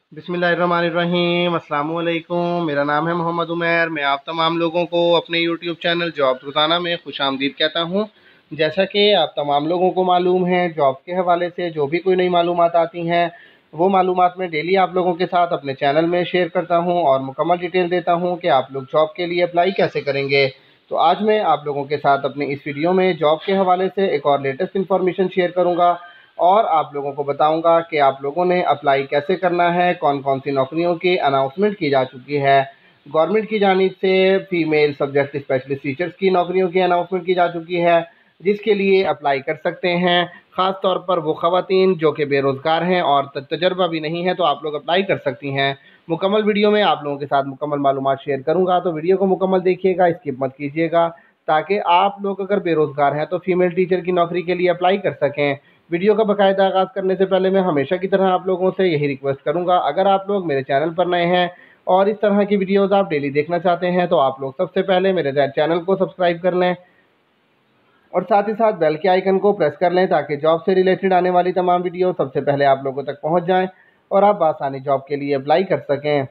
बिस्मिल्लाहिर्रहमानिर्रहीम अस्सलाम वालेकुम। मेरा नाम है मोहम्मद उमैर। मैं आप तमाम लोगों को अपने यूट्यूब चैनल जॉब रोज़ाना में खुशामदीद कहता हूँ। जैसा कि आप तमाम लोगों को मालूम है, जॉब के हवाले से जो भी कोई नई मालूमात आती हैं वो मालूमात मैं डेली आप लोगों के साथ अपने चैनल में शेयर करता हूँ और मुकम्मल डिटेल देता हूँ कि आप लोग जॉब के लिए अप्लाई कैसे करेंगे। तो आज मैं आप लोगों के साथ अपने इस वीडियो में जॉब के हवाले से एक और लेटेस्ट इन्फॉर्मेशन शेयर करूँगा और आप लोगों को बताऊंगा कि आप लोगों ने अप्लाई कैसे करना है, कौन कौन सी नौकरियों की अनाउंसमेंट की जा चुकी है। गवर्नमेंट की जानिब से फीमेल सब्जेक्ट स्पेशलिस्ट टीचर्स की नौकरियों की अनाउंसमेंट की जा चुकी है, जिसके लिए अप्लाई कर सकते हैं। ख़ास तौर पर वो ख़वातीन जो कि बेरोज़गार हैं और तजर्बा भी नहीं है, तो आप लोग अप्लाई कर सकती हैं। मुकम्मल वीडियो में आप लोगों के साथ मुकम्मल मालूमात शेयर करूँगा, तो वीडियो को मुकम्मल देखिएगा, स्किप मत कीजिएगा, ताकि आप लोग अगर बेरोज़गार हैं तो फीमेल टीचर की नौकरी के लिए अप्लाई कर सकें। वीडियो का बाकायदा आगाज़ करने से पहले मैं हमेशा की तरह आप लोगों से यही रिक्वेस्ट करूंगा, अगर आप लोग मेरे चैनल पर नए हैं और इस तरह की वीडियोस आप डेली देखना चाहते हैं तो आप लोग सबसे पहले मेरे चैनल को सब्सक्राइब कर लें और साथ ही साथ बेल के आइकन को प्रेस कर लें, ताकि जॉब से रिलेटेड आने वाली तमाम वीडियो सबसे पहले आप लोगों तक पहुँच जाएँ और आप आसानी जॉब के लिए अप्लाई कर सकें।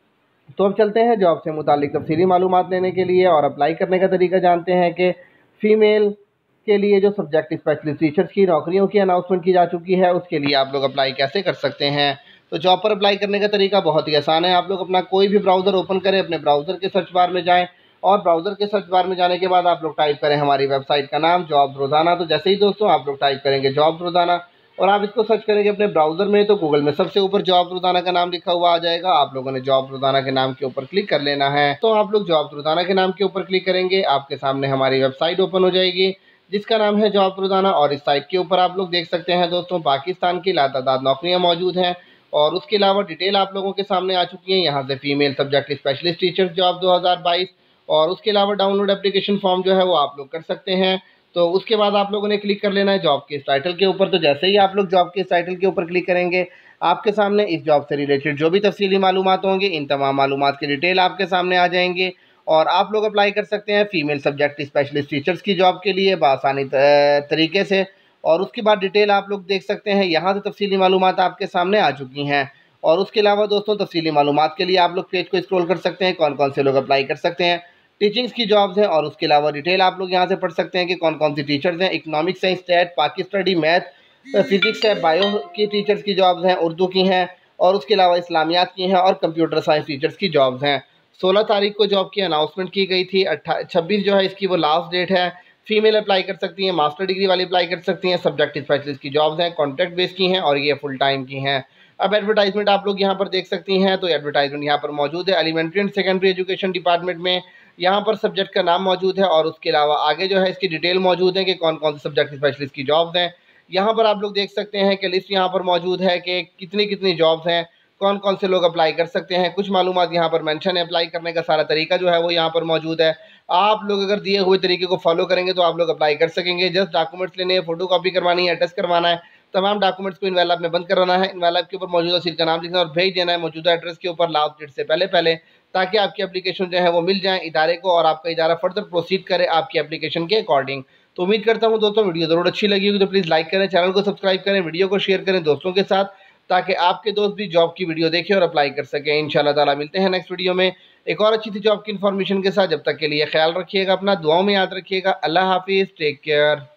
तो अब चलते हैं जॉब से मुतालिक तफसीली मालूमात लेने के लिए और अप्लाई करने का तरीका जानते हैं कि फ़ीमेल के लिए जो सब्जेक्ट स्पेशलिस्ट टीचर्स की नौकरियों की अनाउंसमेंट की जा चुकी है, उसके लिए आप लोग अप्लाई कैसे कर सकते हैं। तो जॉब पर अप्लाई करने का तरीका बहुत ही आसान है। आप लोग अपना कोई भी ब्राउज़र ओपन करें, अपने ब्राउज़र के सर्च बार में जाएं और ब्राउज़र के सर्च बार में जाने के बाद आप लोग टाइप करें हमारी वेबसाइट का नाम जॉब रोज़ाना। तो जैसे ही दोस्तों आप लोग टाइप करेंगे जॉब रोज़ाना और आप इसको सर्च करेंगे अपने ब्राउज़र में, तो गूगल में सबसे ऊपर जॉब रोज़ाना का नाम लिखा हुआ आ जाएगा। आप लोगों ने जॉब रोज़ाना के नाम के ऊपर क्लिक कर लेना है। तो आप लोग जॉब रोज़ाना के नाम के ऊपर क्लिक करेंगे, आपके सामने हमारी वेबसाइट ओपन हो जाएगी जिसका नाम है जॉब रोज़ाना। और इस साइट के ऊपर आप लोग देख सकते हैं दोस्तों, पाकिस्तान की लातादाद नौकरियां मौजूद हैं और उसके अलावा डिटेल आप लोगों के सामने आ चुकी है। यहाँ से female subject specialist teachers job 2022 और उसके अलावा डाउनलोड एप्लीकेशन फॉर्म जो है वो आप लोग कर सकते हैं। तो उसके बाद आप लोगों ने क्लिक कर लेना है जॉब के इस टाइटल के ऊपर। तो जैसे ही आप लोग जॉब के इस टाइटल के ऊपर क्लिक करेंगे, आपके सामने इस जॉब से रिलेटेड जो भी तफसीली मालूमात होंगे, इन तमाम मालूमात की डिटेल आपके सामने आ जाएंगे और आप लोग अप्लाई कर सकते हैं फीमेल सब्जेक्ट स्पेशलिस्ट टीचर्स की जॉब के लिए बआसानी तरीके से। और उसके बाद डिटेल आप लोग देख सकते हैं, यहाँ से तफसीली मालूमात आपके सामने आ चुकी हैं। और उसके अलावा दोस्तों तफसीली मालूमात के लिए आप लोग पेज को स्क्रॉल कर सकते हैं, कौन कौन से लोग अप्लाई कर सकते हैं। टीचिंग्स की जॉब्स हैं और उसके अलावा डिटेल आप लोग यहाँ से पढ़ सकते हैं कि कौन कौन सी टीचर्स हैं। इकोनॉमिक्स है, stat, Pak study, math, physics है, बायो की टीचर्स की जॉब्स हैं, उर्दू की हैं और उसके अलावा इस्लामियात की हैं और कंप्यूटर साइंस टीचर्स की जॉब्स हैं। 16 तारीख को जॉब की अनाउंसमेंट की गई थी। 26 जो है इसकी वो लास्ट डेट है। फीमेल अप्लाई कर सकती हैं, मास्टर डिग्री वाली अप्लाई कर सकती हैं। सब्जेक्ट स्पेशलिस्ट की जॉब्स हैं, कॉन्ट्रैक्ट बेस की हैं और ये फुल टाइम की हैं। अब एडवर्टाइजमेंट आप लोग यहाँ पर देख सकती हैं, तो एडवर्टाइजमेंट यहाँ पर मौजूद है elementary and secondary education department में। यहाँ पर सब्जेक्ट का नाम मौजूद है और उसके अलावा आगे जो है इसकी डिटेल मौजूद है कि कौन कौन से सब्जेक्ट स्पेशलिस्ट की जॉब्स हैं। यहाँ पर आप लोग देख सकते हैं कि लिस्ट यहाँ पर मौजूद है कि कितनी कितनी जॉब्स हैं, कौन कौन से लोग अप्लाई कर सकते हैं। कुछ मालूमात यहाँ पर मेंशन है, अप्लाई करने का सारा तरीका जो है वो यहाँ पर मौजूद है। आप लोग अगर दिए हुए तरीके को फॉलो करेंगे तो आप लोग अप्लाई कर सकेंगे। जस्ट डॉक्यूमेंट्स लेने हैं, फोटो कॉपी करवानी है, अटैच करवाना है, तमाम डॉक्यूमेंट्स को इनवेलप में बंद कराना है, इनवेलप के ऊपर मौजूदा सीट का नाम लिखना और भेज देना है मौजूदा एड्रेस के ऊपर लास्ट डेट से पहले पहले, ताकि आपकी एप्लीकेशन जो है वो मिल जाए इदारे को और आपका इदारा फर्दर प्रोसीड करे आपकी एप्लीकेशन के अकॉर्डिंग। तो उम्मीद करता हूँ दोस्तों वीडियो ज़रूर अच्छी लगी होगी, तो प्लीज़ लाइक करें, चैनल को सब्सक्राइब करें, वीडियो को शेयर करें दोस्तों के साथ, ताकि आपके दोस्त भी जॉब की वीडियो देखें और अप्लाई कर सकें। इंशाल्लाह ताला मिलते हैं नेक्स्ट वीडियो में एक और अच्छी सी जॉब की इन्फॉर्मेशन के साथ। जब तक के लिए ख्याल रखिएगा अपना, दुआओं में याद रखिएगा। अल्लाह हाफिज़, टेक केयर।